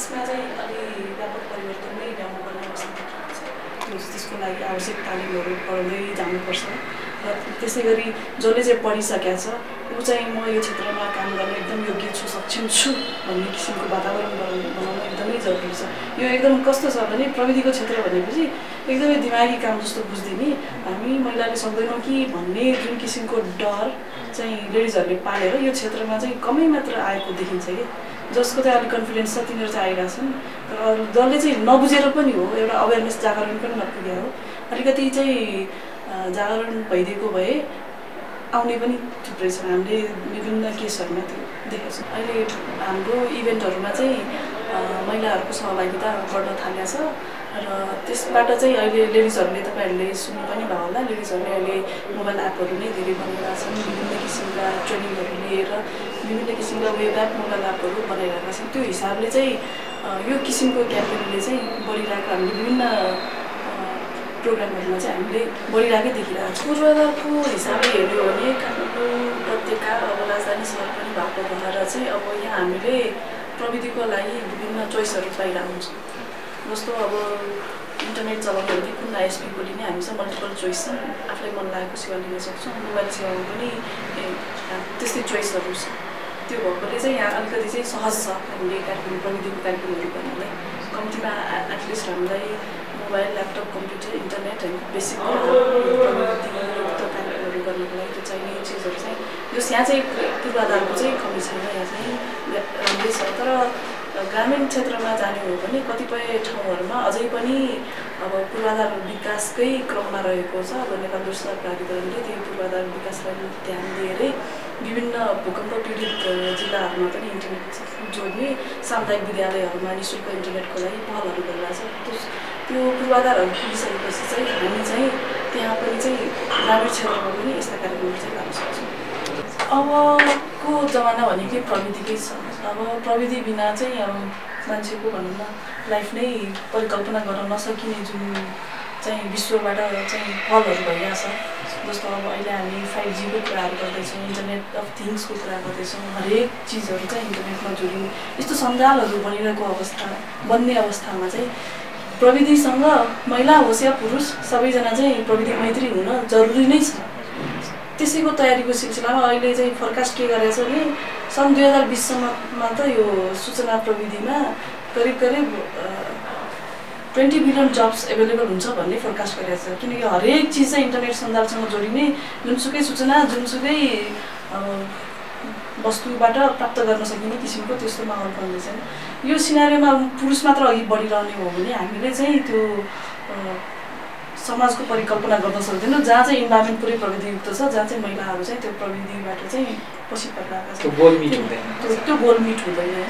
त्यसमा चाहिँ अलि व्यापक परिवर्तन नै ल्याउनुपर्ने अवस्था देखिएको छ। त्यसको लागि आवश्यक तालिमहरू पढाउँदै जानुपर्छ र त्यसै गरी जसले चाहिँ पढिसकेको छ ऊ चाहिँ म यो क्षेत्रमा काम गर्न एकदम योग्य छु, सक्षम छु भन्ने किसिमको वातावरण बनाउनु एकदमै जरुरी छ। यो एकदम कस्तो छ भने प्रविधिको क्षेत्र भनेपछि एकदमै दिमागी काम जस्तो बुझ्दिने, हामी महिलाले सक्दैनौँ कि भन्ने जुन किसिमको डर चाहिँ लेडिजहरूले पालेर यो क्षेत्रमा चाहिँ कमै मात्र आएको देखिन्छ कि, जसको चाहिँ अलिक कन्फिडेन्स छ तिनीहरू चाहिँ आइरहेछन्। तर जसले चाहिँ नबुझेर पनि हो, एउटा अवेरनेस जागरण पनि नपुगे हो, अलिकति चाहिँ जागरण भइदिएको भए आउने पनि थुप्रै छन्। हामीले विभिन्न केसहरूमा त्यो देखेको छौँ। अहिले हाम्रो इभेन्टहरूमा चाहिँ महिलाहरूको सहभागिता बढ्न थालेको छ र त्यसबाट चाहिँ अहिले लेडिजहरूले तपाईँहरूले सुन्नु पनि भयो होला, लेडिजहरूले अहिले मोबाइल एपहरू नै धेरै बनाइरहेका छन्, विभिन्न किसिमका ट्रेनिङहरू लिएर विभिन्न किसिमका वेब एप मोबाइल एपहरू बनाइरहेका छन्। त्यो हिसाबले चाहिँ यो किसिमको क्याम्पेनले चाहिँ बढिरहेको हामीले विभिन्न प्रोग्रामहरूमा चाहिँ हामीले बढिरहेकै देखिरहेको छौँ। पूर्वाधारको हिसाबले हेर्यो भने काठमाडौँ उपत्यका अब राजधानी सहर पनि भएको भएर चाहिँ अब यहाँ हामीले प्रविधिको लागि विभिन्न चोइसहरू पाइरहेको हुन्छ। जस्तो अब इन्टरनेट चलाउने भने कुन आइएसपीको लिने, हामीसँग मल्टिपल चोइस छ, आफूलाई मन लागेको सेवा लिन सक्छौँ। मोबाइल सेवामा पनि त्यस्तै चोइसहरू छ। त्यो भएकोले चाहिँ यहाँ अलिकति चाहिँ सहज छ हामीले कार्यक्रम प्रविधिको कार्यक्रमहरू गर्नलाई। कम्तीमा एटलिस्ट हामीलाई मोबाइल, ल्यापटप, कम्प्युटर, इन्टरनेट होइन बेसिक प्रविधियुक्त कार्यक्रमहरू गर्नको लागि त्यो चाहिने चिजहरू चाहिँ यहाँ चाहिँ पूर्वाधारको चाहिँ कमी छैन, यहाँ चाहिँ राम्रै छ। तर ग्रामीण क्षेत्रमा जाने हो भने कतिपय ठाउँहरूमा अझै पनि अब पूर्वाधार विकासकै क्रममा रहेको छ। अब नेपाल दुर्सर प्राधिकरणले त्यो पूर्वाधार विकासलाई ध्यान दिएरै विभिन्न भूकम्प पीडित जिल्लाहरूमा पनि इन्टरनेट जोड्ने सामुदायिक विद्यालयहरूमा निःशुल्क इन्टरनेटको लागि पहलहरू गरिरहेको छ। त्यो पूर्वाधारहरू पुगिसकेपछि चाहिँ हामी चाहिँ त्यहाँ पनि चाहिँ ग्रामीण क्षेत्रमा पनि यस्ता कार्यक्रमहरू चाहिँ गर्न सक्छौँ। अबको जमाना भनेकै प्रविधिकै छ। अब प्रविधि बिना चाहिँ अब मान्छेको भनौँ न लाइफ नै परिकल्पना गर्न नसकिने जुन चाहिँ विश्वबाट चाहिँ फलहरू भइरहेछ। जस्तो अब अहिले हामी 5Gको कुराहरू गर्दैछौँ, इन्टरनेट अफ थिङ्सको कुरा गर्दैछौँ, हरेक चिजहरू चाहिँ इन्टरनेटमा जोडिने यस्तो सञ्जालहरू बन्ने अवस्थामा चाहिँ प्रविधिसँग महिला होस् या पुरुष सबैजना चाहिँ प्रविधि मैत्री हुन जरुरी नै छ। त्यसैको तयारीको सिलसिलामा अहिले चाहिँ फोरकास्ट के गरेको छ भने सन् 2020सम्ममा त यो सूचना प्रविधिमा करिब 20 बिलियन जब्स एभाइलेबल हुन्छ भन्ने फोरकास्ट गरेको छ। किनकि हरेक चिज चाहिँ इन्टरनेट सञ्जालसँग जोडिने, जुनसुकै सूचना जुनसुकै वस्तुबाट प्राप्त गर्न सकिने किसिमको त्यस्तो माहौल बन्दैछ। यो सिनारीमा पुरुष मात्र अघि बढिरहने हो भने हामीले चाहिँ त्यो समाजको परिकल्पना गर्न सक्दैनौँ जहाँ चाहिँ इन्भाइरोमेन्ट पुरै प्रविधियुक्त छ, जहाँ चाहिँ महिलाहरू चाहिँ त्यो प्रविधिबाट चाहिँ पछि परिरहेका छन्। त्यो गोल मिट हुँदैन होइन,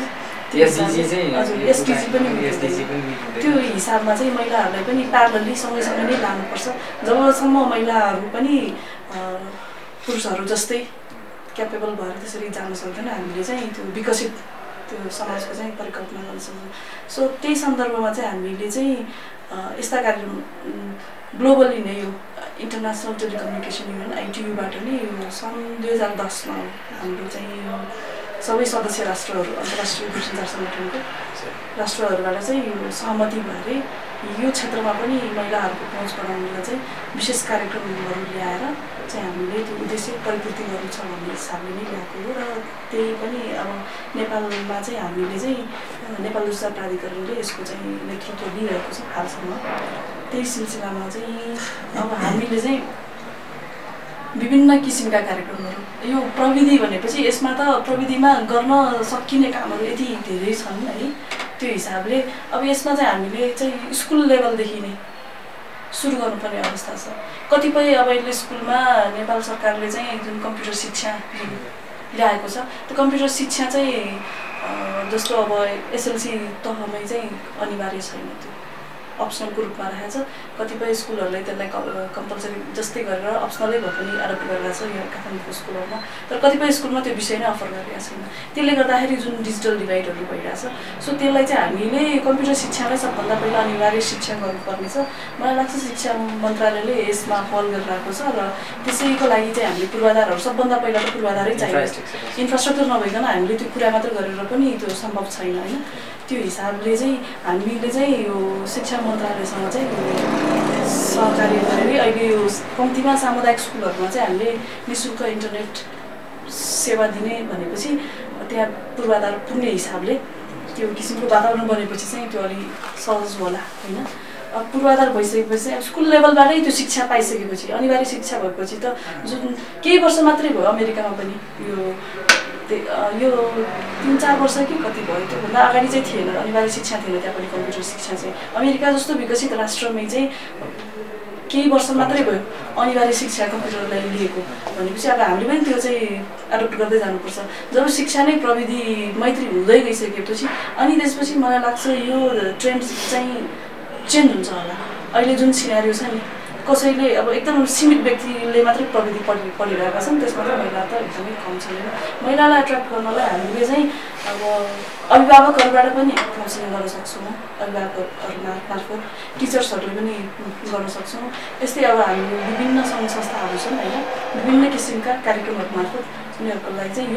एसडिजी पनि त्यो हिसाबमा चाहिँ महिलाहरूलाई पनि प्यारलली सँगैसँगै नै लानुपर्छ। जबसम्म महिलाहरू पनि पुरुषहरू जस्तै क्यापेबल भएर त्यसरी जान सक्दैन हामीले चाहिँ त्यो विकसित त्यो समाजको चाहिँ परिकल्पना गर्न सक्छौँ। सो त्यही सन्दर्भमा चाहिँ हामीले चाहिँ यस्ता कार्यक्रम ग्लोबली नै यो इन्टरनेसनल टेलिकम्युनिकेसन युनियन ITU-बाट नै यो सन् 2010मा हाम्रो चाहिँ यो सबै सदस्य राष्ट्रहरू अन्तर्राष्ट्रिय दूरसञ्चार सङ्गठनको राष्ट्रहरूबाट चाहिँ यो सहमति भएर यो क्षेत्रमा पनि महिलाहरूको पहुँच बढाउनलाई चाहिँ विशेष कार्यक्रमहरू ल्याएर चाहिँ हामीले त्यो उद्देश्य परिपूर्ति गर्नु छ भन्ने हिसाबले नै ल्याएको हो। र त्यही पनि अब नेपालमा चाहिँ हामीले चाहिँ नेपाल दुर्सर प्राधिकरणले यसको चाहिँ नेतृत्व लिइरहेको छ हालसम्म। त्यही सिलसिलामा चाहिँ अब हामीले चाहिँ विभिन्न किसिमका कार्यक्रमहरू यो प्रविधि भनेपछि यसमा त प्रविधिमा गर्न सकिने कामहरू यति धेरै छन् है। त्यो हिसाबले अब यसमा चाहिँ हामीले चाहिँ स्कुल लेभलदेखि नै सुरु गर्नुपर्ने अवस्था छ। कतिपय अब अहिले स्कुलमा नेपाल सरकारले चाहिँ जुन कम्प्युटर शिक्षा ल्याएको छ त्यो कम्प्युटर शिक्षा चाहिँ जस्तो अब SLC तहमै चाहिँ अनिवार्य छैन, त्यो अप्सनलको रूपमा राखेको छ। कतिपय स्कुलहरूले त्यसलाई कम्पलसरी जस्तै गरेर अप्सनलै भए पनि एडप्ट गरेर छ यो काठमाडौँको स्कुलहरूमा, तर कतिपय स्कुलमा त्यो विषय नै अफर गरिरहेको छैन। त्यसले गर्दाखेरि जुन डिजिटल डिभाइडहरू भइरहेछ, सो त्यसलाई चाहिँ हामीले कम्प्युटर शिक्षालाई सबभन्दा पहिला अनिवार्य शिक्षा गर्नुपर्नेछ। मलाई लाग्छ शिक्षा मन्त्रालयले यसमा पहल गरिरहेको छ र त्यसैको लागि चाहिँ हामीले पूर्वाधारहरू सबभन्दा पहिला त पूर्वाधारै चाहिन्छ। इन्फ्रास्ट्रक्चर नभइकन हामीले त्यो कुरा मात्र गरेर पनि त्यो सम्भव छैन होइन। त्यो हिसाबले चाहिँ हामीले चाहिँ यो शिक्षा मन्त्रालयसँग चाहिँ सहकार्य गरेर अहिले यो कम्तीमा सामुदायिक स्कुलहरूमा चाहिँ हामीले निःशुल्क इन्टरनेट सेवा दिने भनेपछि त्यहाँ पूर्वाधार पुग्ने हिसाबले त्यो किसिमको वातावरण बनेपछि चाहिँ त्यो अलिक सहज होला होइन। पूर्वाधार भइसकेपछि अब स्कुल लेभलबाटै त्यो शिक्षा पाइसकेपछि अनिवार्य शिक्षा भएपछि त जुन केही वर्ष मात्रै भयो अमेरिकामा पनि यो 3-4 वर्ष कि कति भयो त्योभन्दा अगाडि चाहिँ थिएन अनिवार्य शिक्षा थिएन त्यहाँ पनि कम्प्युटर शिक्षा चाहिँ। अमेरिका जस्तो विकसित राष्ट्रमै चाहिँ केही वर्ष मात्रै भयो अनिवार्य शिक्षा कम्प्युटरलाई लिएको भनेपछि अब हामीले पनि त्यो चाहिँ एडप्ट गर्दै जानुपर्छ। जब शिक्षा नै प्रविधि मैत्री हुँदै गइसकेपछि अनि त्यसपछि मलाई लाग्छ यो ट्रेन्ड चाहिँ चेन्ज हुन्छ होला। अहिले जुन सिनारियो छ नि कसैले अब एकदम सीमित व्यक्तिले मात्रै प्रविधि पढिरहेका छन् त्यसमा चाहिँ महिला त एकदमै कम छ। महिलालाई एट्र्याक्ट गर्नलाई हामीले चाहिँ अब अभिभावकहरूबाट पनि काउन्सिलिङ गर्न सक्छौँ, अभिभावकहरू मार्फत टिचर्सहरूले पनि गर्न सक्छौँ। यस्तै अब हामी विभिन्न सङ्घ संस्थाहरू छन् होइन विभिन्न किसिमका कार्यक्रमहरू मार्फत उनीहरूको लागि चाहिँ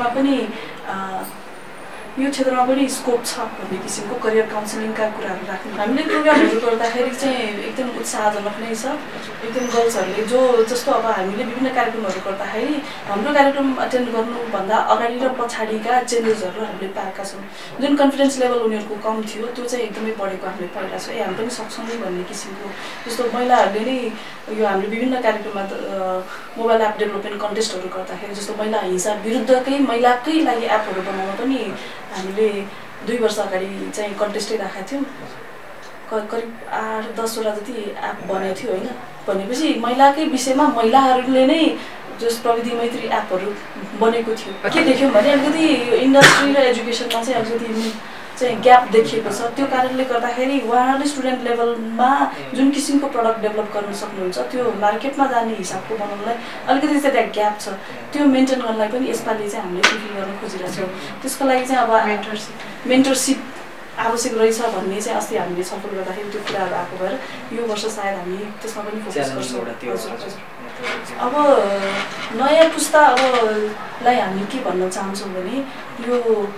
यो क्षेत्रमा पनि स्कोप छ भन्ने किसिमको करियर काउन्सिलिङका कुराहरू राख्नु। हामीले प्रोग्रामहरू गर्दाखेरि चाहिँ एकदम उत्साहजनक नै छ। एकदम गर्ल्सहरूले जस्तो अब हामीले विभिन्न कार्यक्रमहरू गर्दाखेरि हाम्रो कार्यक्रम एटेन्ड गर्नुभन्दा अगाडि र पछाडिका चेन्जेसहरू हामीले पाएका छौँ। जुन कन्फिडेन्स लेभल उनीहरूको कम थियो त्यो चाहिँ एकदमै बढेको हामीले पाइरहेको छौँ। हामी पनि सक्छौँ नि भन्ने किसिमको जस्तो महिलाहरूले नै यो हामीले विभिन्न कार्यक्रममा मोबाइल एप डेभलपमेन्ट कन्टेस्टहरू गर्दाखेरि जस्तो महिला हिंसा विरुद्धकै महिलाकै लागि एपहरू बनाउन पनि हामीले 2 वर्ष अगाडि चाहिँ कन्टेस्टै राखेका थियौँ। करिब 8-10वटा जति एप बनेको थियो होइन। भनेपछि महिलाकै विषयमा महिलाहरूले नै जस प्रविधि मैत्री एपहरू बनेको थियो। के देख्यौँ भने अलिकति इन्डस्ट्री र एजुकेसनमा चाहिँ अलिकति चाहिँ ग्याप देखिएको छ। त्यो कारणले गर्दाखेरि उहाँहरूले स्टुडेन्ट लेभलमा जुन किसिमको प्रडक्ट डेभलप गर्न सक्नुहुन्छ त्यो मार्केटमा जाने हिसाबको बनाउनलाई अलिकति चाहिँ त्यहाँ ग्याप छ। त्यो मेन्टेन गर्नलाई पनि यसपालि चाहिँ हामीले प्रिफर गर्न खोजिरहेको छौँ। त्यसको लागि चाहिँ अब मेन्टरसिप आवश्यक रहेछ भन्ने चाहिँ अस्ति हामीले छलफल गर्दाखेरि त्यो कुराहरू आएको भएर यो वर्ष सायद हामी त्यसमा पनि फोकस गर्छौँ। अब नयाँ पुस्तालाई हामी के भन्न चाहन्छौँ भने यो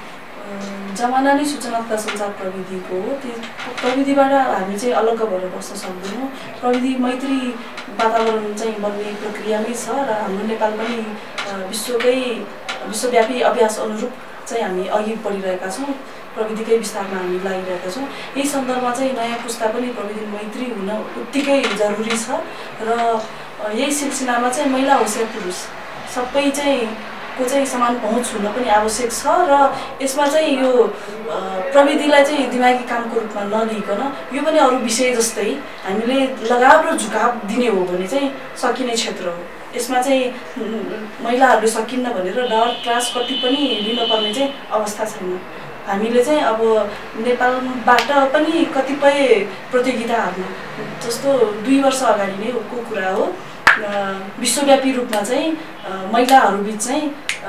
जमाना नै सूचना तथा सञ्चार प्रविधिको हो। त्यो प्रविधिबाट हामी चाहिँ अलग्ग भएर बस्न सक्दैनौँ। प्रविधि मैत्री वातावरण चाहिँ बन्ने प्रक्रियामै छ र हाम्रो नेपाल पनि विश्वव्यापी अभ्यास अनुरूप चाहिँ हामी अघि बढिरहेका छौँ। प्रविधिकै विस्तारमा हामी लागिरहेका छौँ। यही सन्दर्भमा चाहिँ नयाँ पुस्ता पनि प्रविधि मैत्री हुन उत्तिकै जरुरी छ र यही सिलसिलामा चाहिँ महिला होस् या पुरुष सबै चाहिँ समान पहुँच हुन पनि आवश्यक छ र यसमा चाहिँ यो प्रविधिलाई चाहिँ दिमागी कामको रूपमा नलिकन यो पनि अरू विषय जस्तै हामीले लगाव र झुकाव दिने हो भने चाहिँ सकिने क्षेत्र हो। यसमा चाहिँ महिलाहरूले सकिन्न भनेर डर त्रास कति पनि लिनुपर्ने चाहिँ अवस्था छैन। हामीले चाहिँ अब नेपालबाट पनि कतिपय प्रतियोगिताहरूमा जस्तो 2 वर्ष अगाडि नै को कुरा हो विश्वव्यापी रूपमा चाहिँ महिलाहरूबिच चाहिँ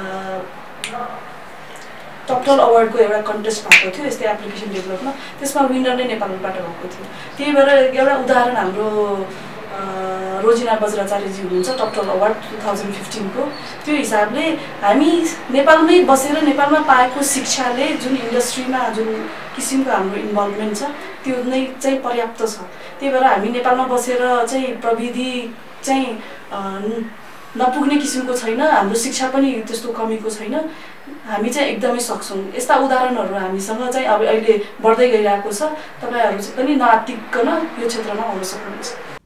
टपटल अवार्डको एउटा कन्टेस्ट भएको थियो यस्तै एप्लिकेसन डेभलपमा। त्यसमा विनर नै नेपालबाट भएको थियो। त्यही भएर एउटा उदाहरण हाम्रो रोजिना बज्राचार्यजी हुनुहुन्छ टपटल अवार्ड 2015 को। त्यो हिसाबले हामी नेपालमै बसेर नेपालमा पाएको शिक्षाले जुन इन्डस्ट्रीमा जुन किसिमको हाम्रो इन्भल्भमेन्ट छ त्यो नै चाहिँ पर्याप्त छ। त्यही भएर हामी नेपालमा बसेर चाहिँ प्रविधि चाहिँ नपुग्ने किसिमको छैन। हाम्रो शिक्षा पनि त्यस्तो कमीको छैन। हामी चाहिँ एकदमै सक्छौँ। यस्ता उदाहरणहरू हामीसँग चाहिँ अब अहिले बढ्दै गइरहेको छ। तपाईँहरू पनि नआत्तिकन यो क्षेत्रमा आउन सक्नुहुन्छ।